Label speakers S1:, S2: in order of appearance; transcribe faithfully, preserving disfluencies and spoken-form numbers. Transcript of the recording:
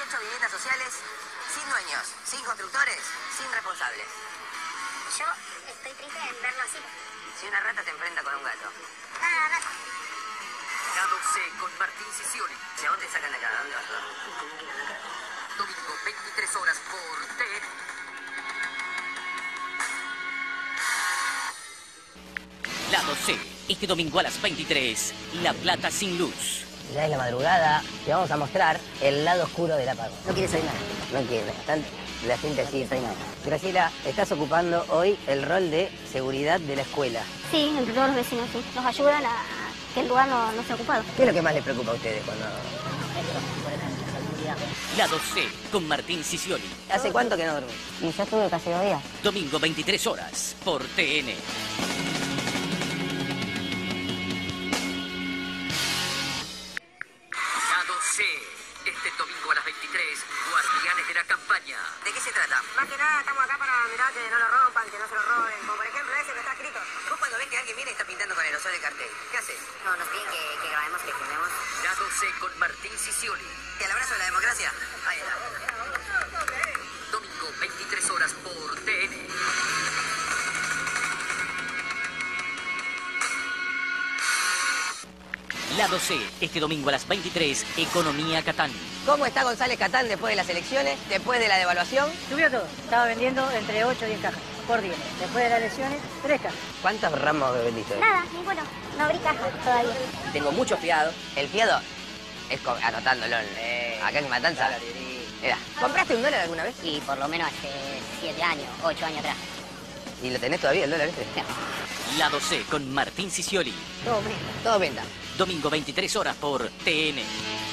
S1: ocho viviendas sociales sin dueños, sin constructores, sin responsables.
S2: Yo estoy triste en verlo así.
S1: Si una rata te enfrenta con un gato.
S2: Ah, rata.
S3: Lado C con Martín Sicioli.
S1: Si a vos te sacan de acá, ¿dónde vas?
S3: Domingo, veintitrés horas por T N.
S4: Lado C, este domingo a las veintitrés, La Plata sin luz.
S5: Ya es la madrugada, te vamos a mostrar el lado oscuro del apagón. No quieres oír nada, no quieres. Están, la gente así, no nada. Graciela, estás ocupando hoy el rol de seguridad de la escuela.
S2: Sí, entre todos los vecinos, sí. Nos ayudan a que el lugar no, no sea ocupado.
S5: ¿Qué es lo que más les preocupa a ustedes cuando...?
S4: Lado C, con Martín Sicioli.
S5: ¿Hace cuánto que no dormís?
S2: Y yo estuve casi dos días.
S4: Domingo, veintitrés horas, por T N.
S3: Lado C, este domingo a las veintitrés, Guardianes de la Campaña.
S1: ¿De qué se trata?
S6: Más que nada estamos acá para mirar que no lo rompan, que no se lo roben. Como por ejemplo ese que está escrito.
S1: Vos cuando ves que alguien viene y está pintando con aerosol el cartel, ¿qué haces?
S6: No, nos piden que, que grabemos, que filmemos.
S3: Lado C con Martín Sicioli.
S1: ¿Y al abrazo de la democracia? Ahí está.
S3: Domingo, veintitrés horas por T N.
S4: Lado C, este domingo a las veintitrés, Economía Catán.
S5: ¿Cómo está González Catán después de las elecciones, después de la devaluación?
S7: Subió todo. Estaba vendiendo entre ocho y diez cajas por día. Después de las elecciones, tres cajas.
S5: ¿Cuántos ramos vendiste hoy?
S2: Nada, ninguno. No abrí caja todavía.
S5: Tengo mucho fiado. El fiado es co- anotándolo en- acá en Matanza. Mira, ¿compraste un dólar alguna vez?
S2: Y por lo menos hace siete años, ocho años atrás.
S5: ¿Y lo tenés todavía el dólar este?
S4: Lado C, con Martín Sicioli.
S5: Todo, todo venta.
S4: Domingo, veintitrés horas por T N.